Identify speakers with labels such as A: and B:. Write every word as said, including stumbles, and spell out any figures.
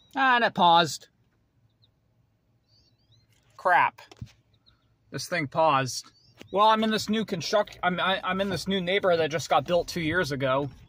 A: Ah, and it paused. Crap. This thing paused. Well, I'm in this new construct. I'm I, I'm in this new neighborhood that just got built two years ago.